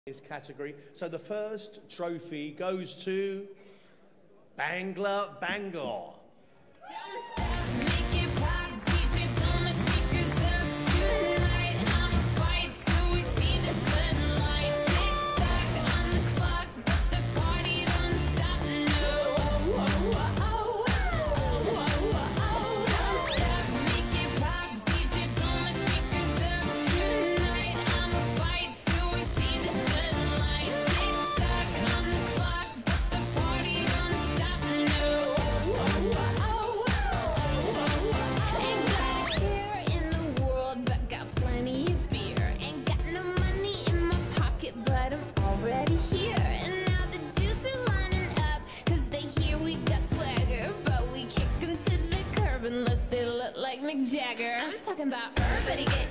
this category. So the first trophy goes to Bangla Bangor. Don't stop, make it pop, DJ, blow my speakers up tonight. I'ma fight till we see the sunlight. Tick tock on the clock, but the party don't stop. No, don't stop, make it pop, DJ, blow my speakers up tonight. I'ma fight till we see the sunlight. Tick tock on the clock, but the party don't stop. No. Ain't got a care in the world, but got plenty of beer. Ain't got no money in my pocket, but I'm already here. And now the dudes are lining up, cause they hear we got swagger. But we kick them to the curb unless they look like Mick Jagger. I'm talking about everybody get